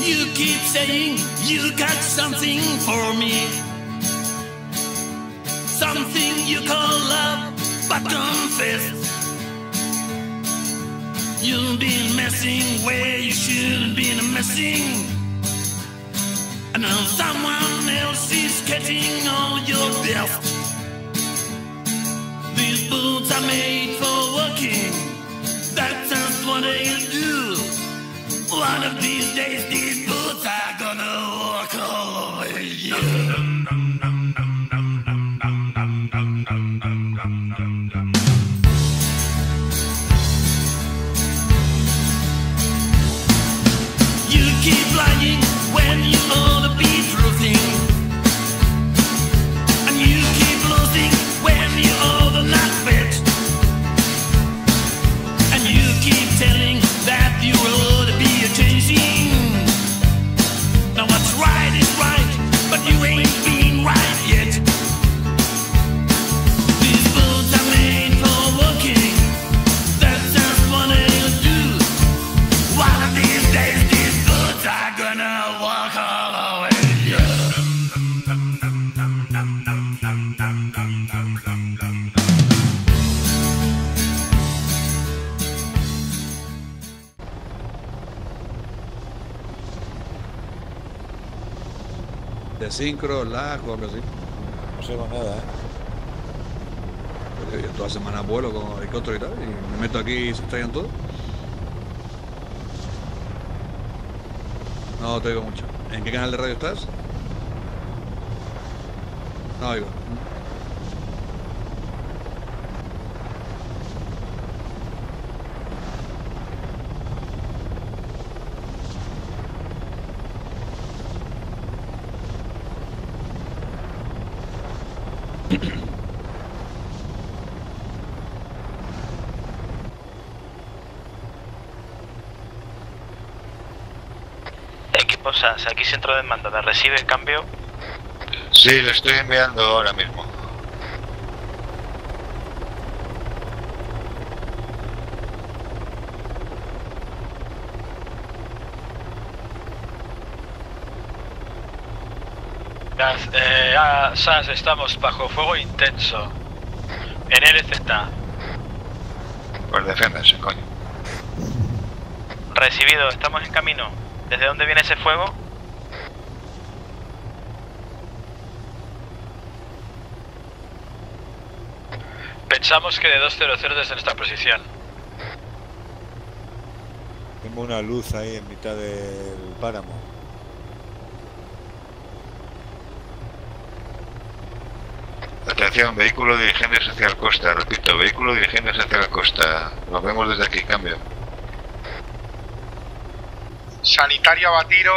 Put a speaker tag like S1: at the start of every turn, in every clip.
S1: You keep saying you got something for me, something you call love, but confess you've been messing where you shouldn't been messing, and now someone else is getting all your best. These boots are made for walking, that's just what they do. One of these days these boots are gonna walk all over you. You keep lying when you ought to be truthing, and you keep losing when you ought to not bet, and you keep telling that you ought to be changing. Now what's right is right, but you ain't been right yet. These boots are made for walking, that's just what they'll do. One of these days these boots are gonna walk all over you.
S2: De sincro, lag o algo así.
S3: No sé con nada,
S2: Yo toda semana vuelo con helicóptero y tal, y me meto aquí y se estrellan todo. No te oigo mucho. ¿En qué canal de radio estás? No oigo.
S4: Equipo SAS, aquí centro de mando, ¿me recibe el cambio?
S3: Sí, lo estoy enviando ahora mismo.
S4: SAS, estamos bajo fuego intenso. En LZ.
S3: Pues defiéndase, coño.
S4: Recibido, estamos en camino. ¿Desde dónde viene ese fuego? Pensamos que de 200 desde nuestra posición.
S5: Tengo una luz ahí en mitad del páramo.
S3: Atención, vehículo dirigiéndose hacia la costa. Repito, vehículo dirigiéndose hacia la costa. Nos vemos desde aquí, cambio.
S6: Sanitario abatido.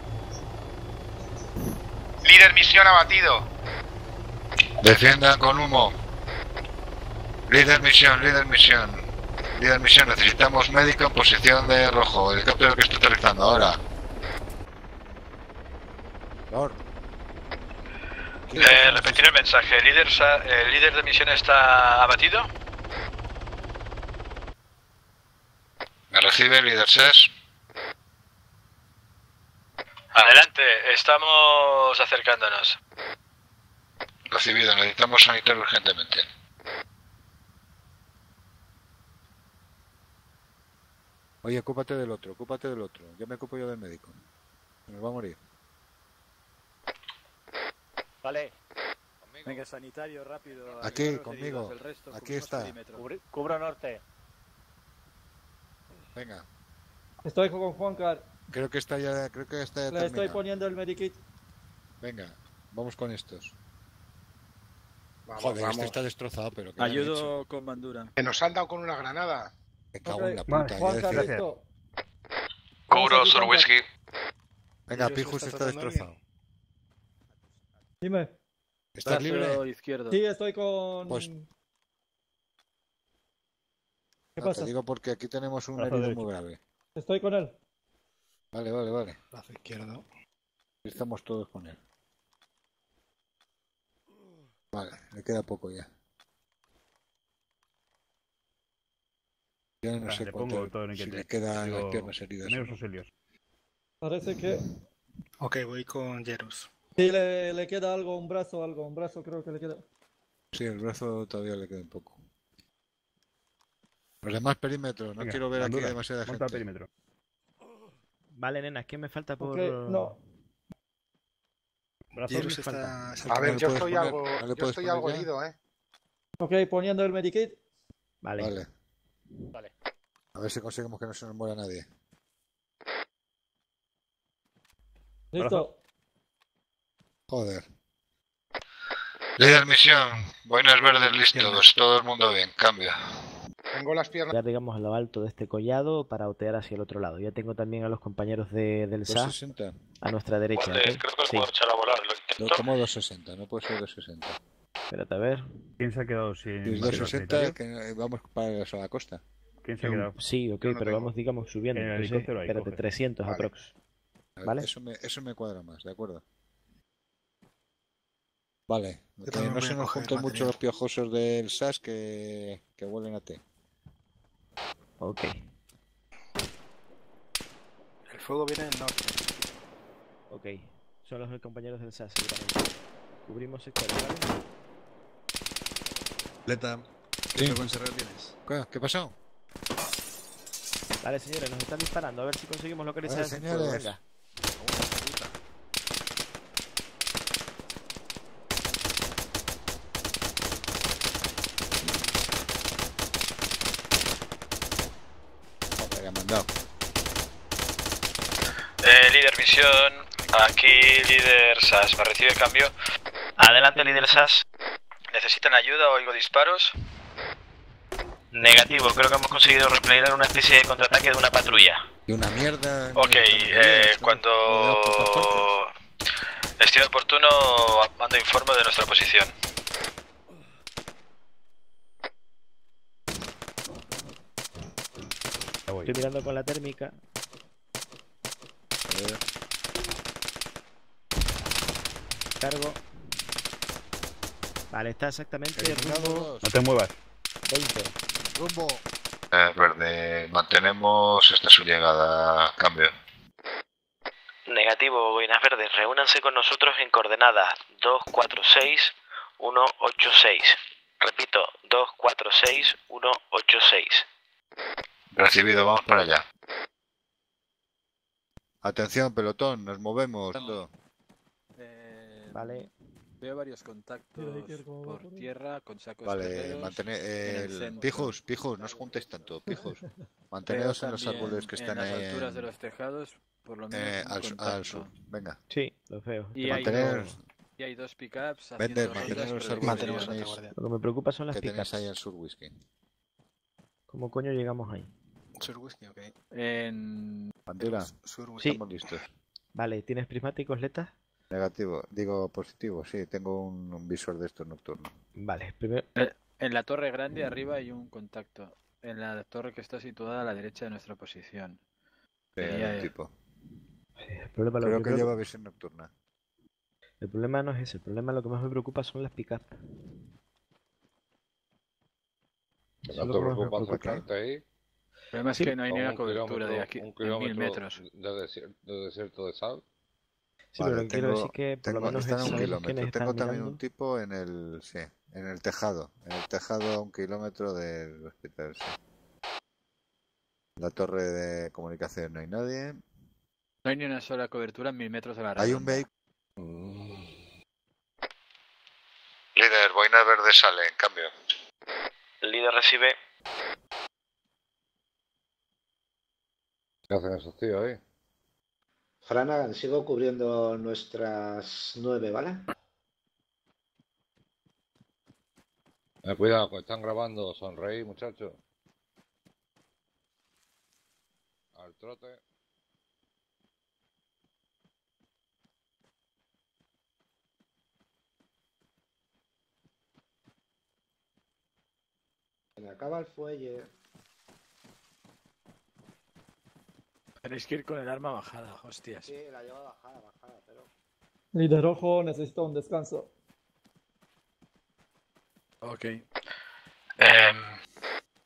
S6: Líder misión abatido.
S3: Defiendan con humo. Líder misión, líder misión. Líder misión, necesitamos médico en posición de rojo. El helicóptero que está aterrizando ahora.
S5: Lord.
S4: Repetir el mensaje. ¿El líder de misión está abatido?
S3: ¿Me recibe, líder SES?
S4: Adelante, estamos acercándonos.
S3: Recibido, necesitamos sanitario urgentemente.
S5: Oye, ocúpate del otro, ocúpate del otro. Ya me ocupo yo del médico. Se nos va a morir.
S7: Vale. Venga, sanitario, rápido.
S5: Aquí, conmigo. Aquí está.
S7: Cubro norte.
S5: Venga.
S8: Estoy con Juancar.
S5: Creo que está ya
S8: Le estoy
S5: terminado.
S8: poniendo el medikit.
S5: Venga, vamos con estos.
S6: Vamos,
S5: Joder,
S6: vamos.
S5: este está destrozado, pero ¿qué le han
S9: Ayudo
S5: hecho?
S9: con bandura.
S6: Que nos han dado con una granada.
S5: Me cago en la
S8: Vale,
S5: puta. ya
S8: Juancar,
S5: decía-
S8: esto.
S4: Cubro sur whisky.
S5: Venga, Pijus está destrozado.
S8: Dime.
S5: ¿Estás libre?
S9: Izquierdo.
S8: Sí, estoy con...
S5: Pues-
S8: ¿Qué
S5: No,
S8: pasa?
S5: te digo porque aquí tenemos un
S8: Brazo
S5: herido
S8: derecho.
S5: muy grave.
S8: Estoy con él.
S5: Vale, vale, vale.
S6: Brazo izquierdo.
S5: Estamos todos con él. Vale, le queda poco ya. Ya no sé
S10: le
S5: cuánto,
S10: pongo todo en
S5: si
S10: inquietez.
S5: le quedan las
S10: Digo,
S5: piernas heridas.
S10: primeros auxilios.
S8: Parece que
S6: Ok, voy con Jerus.
S8: sí le queda algo, un brazo creo que le queda.
S5: Sí, el brazo todavía le queda un poco. Los demás perímetros, no
S9: Venga,
S5: quiero ver aquí
S9: Bandura,
S5: demasiada
S9: monta el
S5: gente.
S9: perímetro.
S10: Vale, nenas, ¿qué me falta por...?
S8: Ok, no.
S9: Brazos
S6: Jerus
S9: me faltan.
S6: está... A ver,
S5: le
S6: yo
S5: puedes
S6: estoy
S5: poner?
S6: algo,
S5: ¿No le
S6: yo
S5: puedes
S6: estoy
S5: poner
S6: algo
S5: ya?
S6: herido, ¿eh?
S8: Ok, poniendo el medikit.
S10: Vale.
S5: Vale.
S7: Vale.
S5: A ver si conseguimos que no se nos muera nadie.
S8: Listo.
S5: Joder.
S3: Líder misión, boinas verdes listos, todo el mundo bien, cambio.
S6: Tengo las piernas...
S10: Ya digamos a lo alto de este collado para otear hacia el otro lado. Ya tengo también a los compañeros del SA
S5: 260.
S10: a nuestra derecha.
S4: Vale,
S10: ¿ok?
S4: creo que
S10: Sí,
S4: puedo echar a volar. Lo
S5: No,
S4: intento.
S5: como 260, no puede ser 260.
S10: espérate a ver.
S9: ¿Quién se ha quedado
S5: Si
S9: sin
S5: es
S9: material
S5: 260,
S9: sanitario?
S5: que vamos para la costa.
S9: ¿Quién se ha quedado?
S10: Sí, ok,
S6: Yo no
S10: pero
S6: tengo.
S10: vamos, digamos, subiendo.
S9: En el
S10: Entonces,
S9: helicóptero ahí,
S10: espérate,
S9: coge.
S10: 300
S6: Vale.
S10: aprox.
S5: A ver,
S10: ¿Vale?
S5: Eso me cuadra más, ¿de acuerdo? Vale.
S6: Yo
S5: Que
S6: también
S5: no
S6: voy
S5: se
S6: a
S5: nos
S6: coger
S5: junten mucho
S6: material.
S5: los piojosos del SAS que huelen a té.
S10: Ok.
S6: El fuego viene del norte.
S10: Ok. Son los compañeros del SA, seguramente. Cubrimos sectores, ¿vale?
S2: Leta,
S5: Sí.
S2: ¿qué con Serrer tienes?
S5: ¿Qué pasó?
S10: Vale, señores, nos están disparando. A ver si conseguimos localizar
S5: Vale,
S10: ese fuego.
S5: señores.
S10: Venga.
S5: Joder, han mandado.
S4: Líder misión, aquí líder SAS, ¿me recibe cambio?
S10: Adelante, líder SAS.
S4: ¿Necesitan ayuda o oigo disparos?
S10: Negativo, creo que hemos conseguido replegar una especie de contraataque de una patrulla.
S5: Y una mierda.
S4: Ok, cuando estime oportuno mando informe de nuestra posición.
S9: Ya voy.
S10: Estoy mirando con la térmica. Cargo. Vale, está exactamente rumbo
S9: No te muevas.
S10: 20.
S5: Rumbo.
S3: Verde, mantenemos esta su llegada, cambio.
S10: Negativo, boinas verdes. Reúnanse con nosotros en coordenadas 246186. Repito, 246186.
S3: Recibido, vamos para allá.
S5: Atención, pelotón, nos movemos.
S10: Vale.
S11: Veo varios contactos
S8: Mira, Iker, cómo va
S11: por
S8: por ahí.
S11: tierra con sacos
S5: Vale,
S11: terreros
S5: mantener.
S11: en el centro.
S5: Pijos, no os juntéis tanto, pijos.
S11: Veo
S5: Manteneos en los
S11: también
S5: árboles que están
S11: en las
S5: ahí.
S11: alturas de los tejados, por lo menos un
S5: al
S11: contacto.
S5: sur. Venga.
S10: Sí, lo veo.
S11: Y hay,
S5: Manteneos.
S11: y hay dos pickups
S5: Vender,
S11: haciendo
S5: mantener
S11: rondas
S5: los
S11: por el
S5: árboles
S6: Mantenemos
S5: que
S6: otra
S5: tenéis,
S6: guardia.
S10: Lo que me preocupa son las
S5: que tenéis
S10: picas.
S5: ahí al sur, whisky.
S10: ¿Cómo coño llegamos ahí?
S6: Sur whisky, ok.
S11: en...
S5: Bandera,
S6: Sur whisky.
S10: Sí.
S5: estamos listos.
S10: Vale, ¿tienes prismáticos, Leta?
S5: Negativo, digo positivo, sí, tengo un visor de estos nocturno.
S10: Vale, primero.
S11: en la torre grande arriba hay un contacto. En la torre que está situada a la derecha de nuestra posición. Sería
S5: El tipo.
S10: El problema,
S5: Creo que lleva visión nocturna.
S10: el problema no es ese. El problema lo que más me preocupa son las pickups. Eso es lo que más me preocupa.
S3: ahí.
S11: El problema es
S10: Sí.
S11: que no hay ni
S3: A
S11: una
S3: un
S11: cobertura de aquí,
S3: un
S11: en 1000
S3: kilómetro
S11: metros.
S3: de desierto de sal.
S10: Sí,
S5: Vale,
S10: pero lo que quiero
S5: tengo-
S10: decir que por lo menos
S5: están a un
S10: sabemos
S5: kilómetro.
S10: quiénes
S5: Tengo
S10: están
S5: también
S10: mirando.
S5: un tipo en el, sí, en el tejado. En el tejado a 1 kilómetro del hospital, sí. La torre de comunicación no hay nadie.
S11: No hay ni una sola cobertura en 1000 metros de la redonda.
S5: Hay un vehículo.
S3: Líder, boina verde sale, en cambio.
S10: Líder recibe.
S3: ¿Qué hacen esos tíos ahí?
S12: Flanagan, sigo cubriendo nuestras 9, ¿vale?
S3: Cuidado, que están grabando, sonreí, muchachos. Al trote.
S12: Se me acaba el fuelle.
S11: Tenéis que ir con el arma bajada, hostias.
S12: Sí, la llevo bajada, pero...
S8: Líder rojo necesita un descanso.
S11: Ok.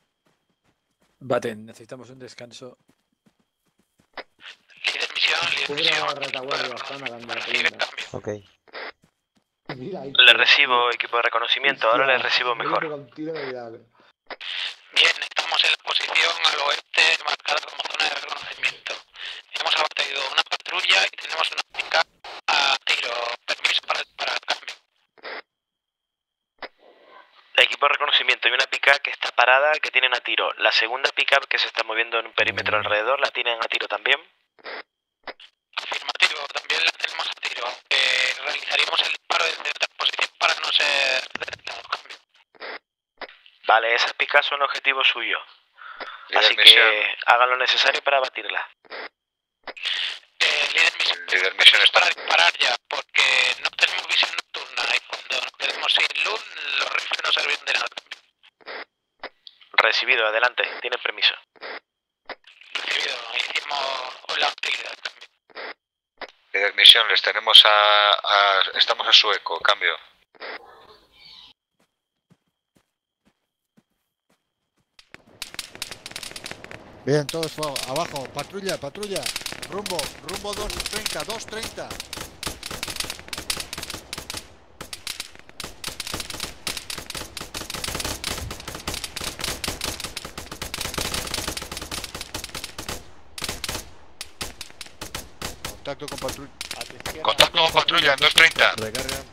S11: Baten, necesitamos un descanso.
S4: Líder misión, líder
S12: Cubre a retaguardia, Flanagan de la columna.
S9: Ok.
S12: Mira, ahí.
S4: Le recibo, equipo de reconocimiento, ahora le recibo
S12: Me
S4: mejor.
S12: pega un tiro de milagro.
S13: Bien, estamos en la posición al oeste marcada como zona de reconocimiento. Hemos abatido una patrulla y tenemos una pick-up a tiro. Permiso para el cambio.
S4: Equipo de reconocimiento, hay una pick-up que está parada que tienen a tiro. La segunda pick-up que se está moviendo en un perímetro alrededor la tienen a tiro también.
S13: Afirmativo, también la tenemos a tiro. Realizaríamos el disparo desde otra posición para no ser detectados. Cambio.
S4: Vale, esas pick-up son objetivo suyo.
S3: Líder
S4: Así
S3: misión.
S4: que hagan lo necesario para abatirla.
S3: Líder misión está.
S13: Para disparar ya, porque no tenemos visión nocturna y cuando nos quedemos sin luz, los rifles no sirven de nada.
S4: Recibido, adelante, tienen permiso.
S13: Recibido, hicimos la utilidad.
S3: Líder misión, les tenemos estamos a su eco, cambio.
S5: Bien, todos abajo. Patrulla, patrulla. Rumbo 230, 230. Contacto con patrulla.
S3: Contacto con patrulla en 230.
S5: Recarga.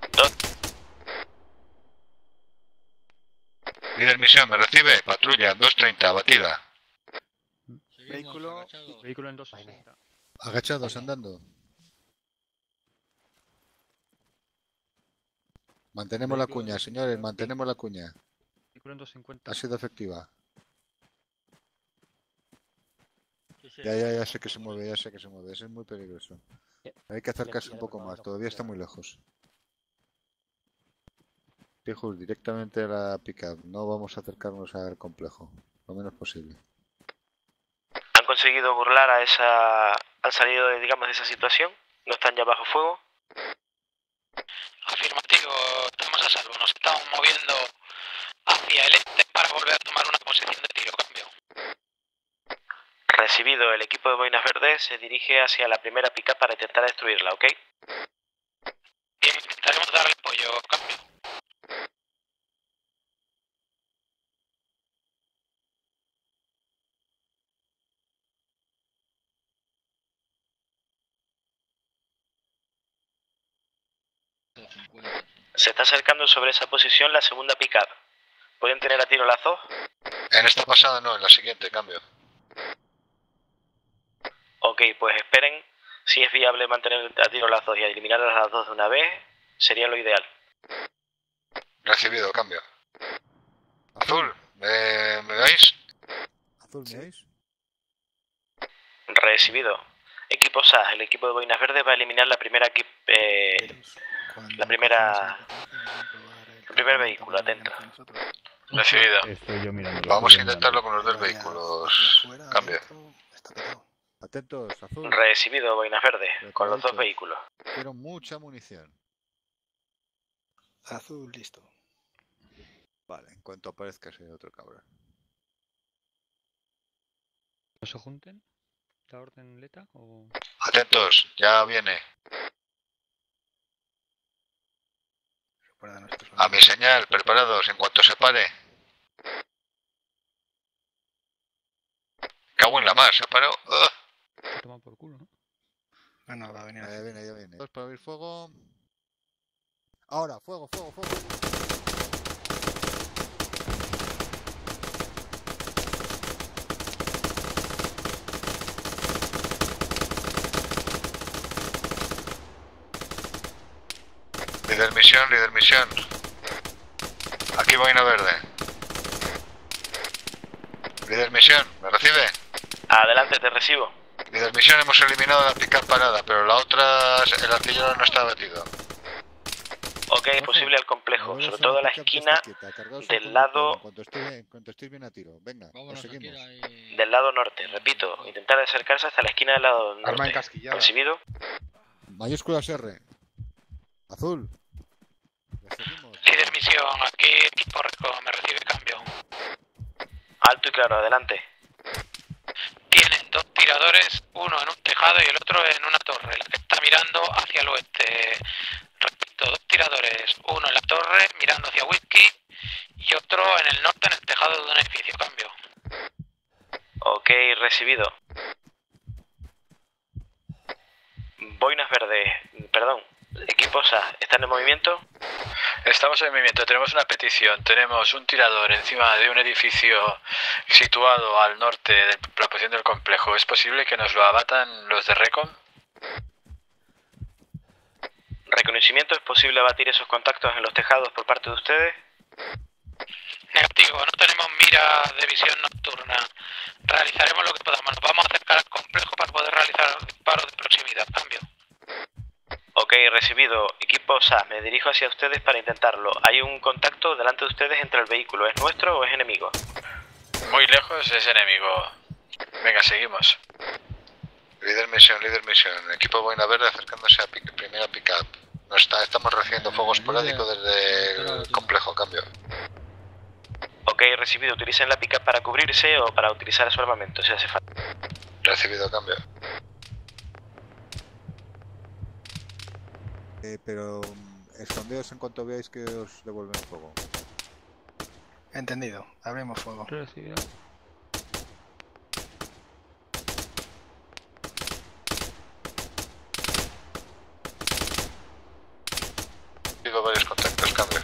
S3: Líder misión, ¿me recibe? Patrulla, 230, abatida.
S6: Vehículo en 260.
S5: Agachados, andando. Mantenemos la cuña, señores, mantenemos la cuña.
S6: Vehículo en 250.
S5: Ha sido efectiva. Ya sé que se mueve, ya sé que se mueve. Eso es muy peligroso. Hay que acercarse un poco más, todavía está muy lejos. Pijus, directamente a la pickup. No vamos a acercarnos al complejo, lo menos posible.
S4: ¿Han conseguido burlar a esa... han salido, digamos, de esa situación? ¿No están ya bajo fuego?
S13: Afirmativo, estamos a salvo. Nos estamos moviendo hacia el este para volver a tomar una posición de tiro. Cambio.
S4: Recibido, el equipo de boinas verdes se dirige hacia la primera pick-up para intentar destruirla, ¿ok?
S13: Bien, intentaremos darle apoyo. Cambio.
S4: Se está acercando sobre esa posición la segunda pick-up. ¿Pueden tener a tiro las dos?
S3: En esta pasada no, en la siguiente, cambio.
S4: Ok, pues esperen. Si es viable mantener a tiro las dos y eliminar a las dos de una vez, sería lo ideal.
S3: Recibido, cambio. Azul, ¿me veis?
S5: Azul, ¿me veis?
S4: Recibido. Equipo SAS, el equipo de boinas verdes va a eliminar la primera el primer vehículo, atento.
S3: Recibido. Vamos a intentarlo con los dos vehículos. Cambio.
S5: Atentos, Azul.
S4: Recibido, boinas verdes, con los dos vehículos.
S5: Quiero mucha munición.
S6: Azul, listo.
S5: Vale, en cuanto aparezca ese otro cabrón.
S6: ¿No se junten? ¿La orden leta o...?
S3: Atentos, ya viene. A mi señal, preparados en cuanto se pare. Cago en la mar, se paró.
S6: Se toma por culo, ¿no? No, va a venir.
S5: Ya viene. Dos para abrir fuego. Ahora, fuego.
S3: Líder misión. Aquí boina verde. Líder misión, ¿me recibe?
S4: Adelante, te recibo.
S3: Líder misión, hemos eliminado la pick-up parada, pero la otra, el artillero no está abatido.
S4: Ok, es posible al complejo, sobre todo a la esquina del lado...
S5: En cuanto estéis bien a tiro, venga, nos seguimos.
S4: Del lado norte, repito, intentar acercarse hasta la esquina del lado norte.
S6: Arma encasquillada.
S4: ¿Recibido?
S5: Mayúsculas R. Azul.
S13: Líder misión, aquí equipo Reco, me recibe cambio.
S4: Alto y claro, adelante.
S13: Tienen dos tiros tiradores, uno en un tejado y el otro en una torre, la que está mirando hacia el oeste. Repito, 2 tiradores, uno en la torre mirando hacia Whisky y otro en el norte en el tejado de un edificio. Cambio.
S4: Ok, recibido. Boinas verdes, perdón. Equipo SA, ¿están en movimiento?
S11: Estamos en movimiento, tenemos una petición. Tenemos un tirador encima de un edificio situado al norte de la posición del complejo. ¿Es posible que nos lo abatan los de Recon?
S4: ¿Reconocimiento? ¿Es posible abatir esos contactos en los tejados por parte de ustedes?
S13: Negativo, no tenemos mira de visión nocturna. Realizaremos lo que podamos. Nos vamos a acercar al complejo para poder realizar disparos de proximidad. Cambio.
S4: Ok, recibido. Equipo SA, me dirijo hacia ustedes para intentarlo. Hay un contacto delante de ustedes entre el vehículo. ¿Es nuestro o es enemigo?
S11: Muy lejos es enemigo. Venga, seguimos.
S3: Líder misión. Equipo Boina Verde acercándose a primera pick-up. Estamos recibiendo fuego esporádico desde el complejo. Cambio.
S4: Ok, recibido. ¿Utilicen la pick-up para cubrirse o para utilizar su armamento si hace falta?
S3: Recibido, cambio.
S5: Pero escondeos en cuanto veáis que os devuelven el fuego.
S6: Entendido. Abrimos fuego.
S9: Recibido.
S3: Digo varios contactos, cambio.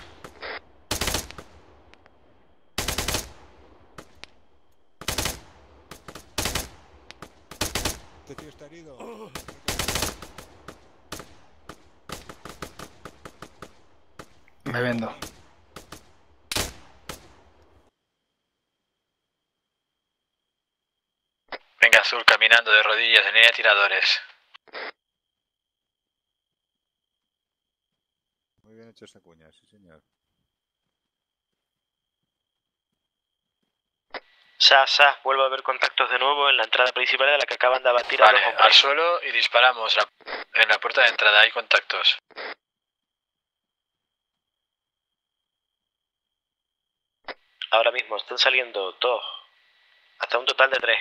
S5: Este tío está herido.
S6: Me vendo.
S11: Venga, Azul, caminando de rodillas en línea de tiradores.
S5: Muy bien hecho esa cuña, sí señor.
S4: SA, vuelvo a ver contactos de nuevo en la entrada principal de la que acaban de abatir a
S11: Vale,
S4: los hombres.
S11: al suelo y disparamos. En la puerta de entrada hay contactos.
S4: Ahora mismo están saliendo 2, hasta un total de 3.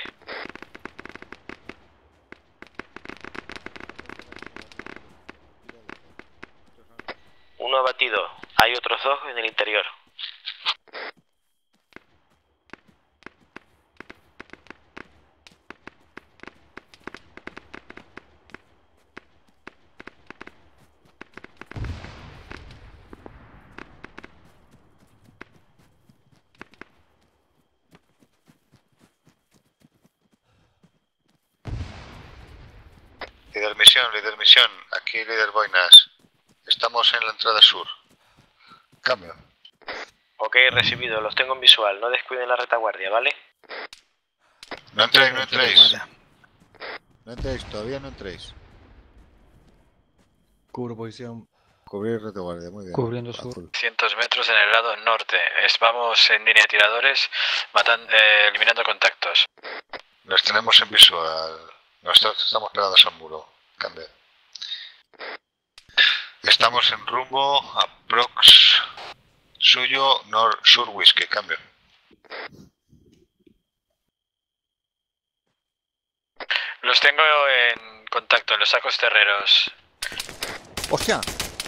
S4: Uno abatido, hay otros 2 en el interior.
S3: Líder misión, aquí líder Boinas. Estamos en la entrada sur. Cambio.
S4: Ok, recibido, los tengo en visual, no descuiden la retaguardia, ¿vale?
S3: No entréis.
S5: No entréis, todavía no entréis.
S2: Cubro posición.
S5: Cubrir retaguardia, muy bien.
S2: Cubriendo sur.
S11: 100 metros en el lado norte. Vamos en línea de tiradores, eliminando contactos.
S3: Los tenemos en visual. Nosotros estamos pegados al muro. Cambio. Estamos en rumbo a Prox suyo sur whisky. Cambio.
S11: Los tengo en contacto en los sacos terreros.
S5: ¡Hostia!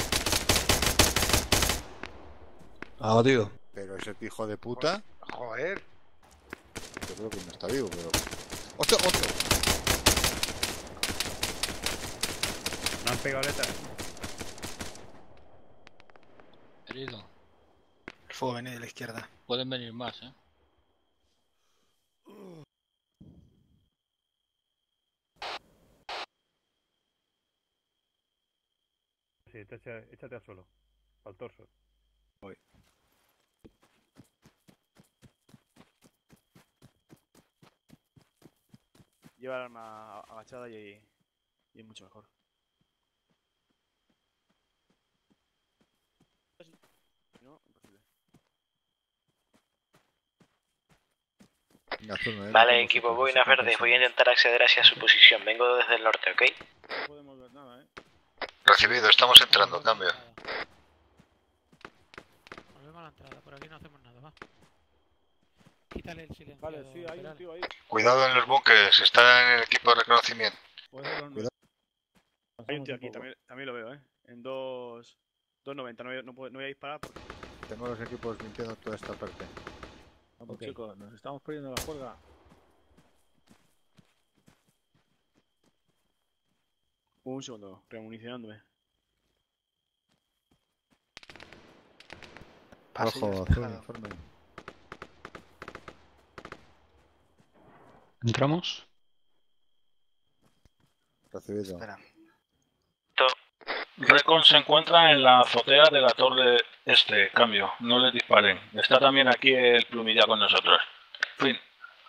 S2: Abatido.
S5: Pero ese hijo de puta.
S6: Joder.
S5: Yo creo que no está vivo, pero. ¡Hostia! ¡Otro!
S9: Me han pegado letras.
S14: Herido.
S6: El fuego viene de la izquierda.
S14: Pueden venir más,
S9: Sí, échate al suelo. Al torso.
S2: Voy.
S15: Lleva el arma agachada y es mucho mejor. No, imposible.
S4: Vale, equipo Boinas Verdes, voy a intentar acceder hacia su posición. Vengo desde el norte, ¿ok?
S15: No podemos ver nada,
S3: Recibido, estamos entrando. Cambio.
S16: Volvemos a la entrada, por aquí no hacemos nada, va.
S6: Quítale el silencio.
S7: Vale, sí, hay un tío ahí.
S3: Cuidado en los bunkers, está en el equipo de reconocimiento.
S7: Cuidado.
S15: Hay un tío aquí, también lo veo, en 290, no voy a disparar porque...
S5: Tengo los equipos mintiendo toda esta parte.
S7: Vamos, chicos, nos estamos perdiendo la juerga.
S15: Un segundo, remunicionándome.
S5: Ojo, azul, informe.
S14: ¿Entramos?
S5: Recibido.
S16: Recon se encuentra en la azotea de la torre este, cambio, no le disparen. Está también aquí el plumilla con nosotros. Fin.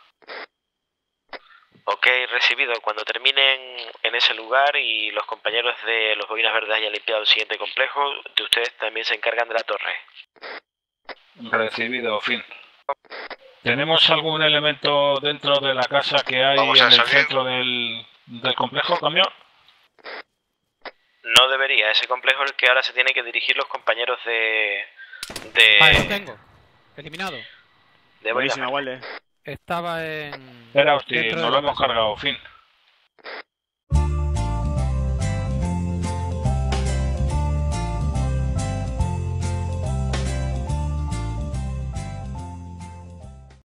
S4: Ok, recibido. Cuando terminen en ese lugar y los compañeros de los boinas verdes hayan limpiado el siguiente complejo, de ustedes también se encargan de la torre.
S16: Recibido, fin. ¿Tenemos algún elemento dentro de la casa que hay
S3: Vamos a
S16: en el
S3: salir.
S16: centro del complejo, cambio?
S4: No debería. Ese complejo es el que ahora se tienen que dirigir los compañeros de
S6: Vale, lo tengo. Eliminado.
S4: de boinas
S15: Buenísima,
S4: verdes.
S15: Walde.
S6: Estaba en...
S16: Era hostia,
S6: dentro
S16: no
S6: de
S16: lo
S6: la
S16: hemos
S6: casa.
S16: cargado, fin.